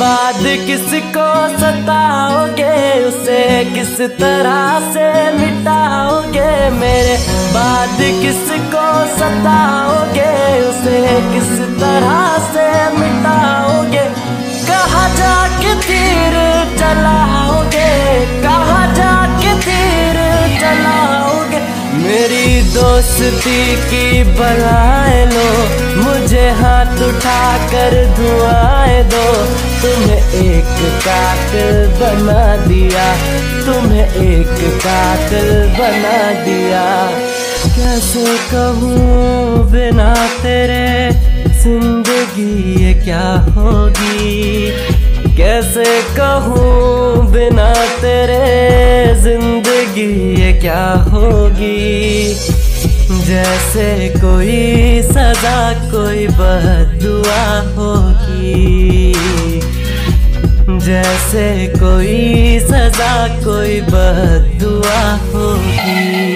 बाद किसको सताओगे, उसे किस तरह से मिटाओगे। मेरे बाद किसको सताओगे, उसे किस तरह से मिटाओगे। कहाँ जाके तीर चलाओगे, कहाँ जाके तीर चलाओगे। मेरी दोस्ती की बलाए लो, मुझे हाथ उठाकर दुआएं दो। तुम्हें एक कातिल बना दिया, तुम्हें एक कातिल बना दिया। कैसे कहूँ बिना तेरे जिंदगी ये क्या होगी, कैसे कहूँ बिना तेरे जिंदगी ये क्या होगी। जैसे कोई सजा कोई बद्दुआ होगी, जैसे कोई सजा कोई बद्दुआ होगी।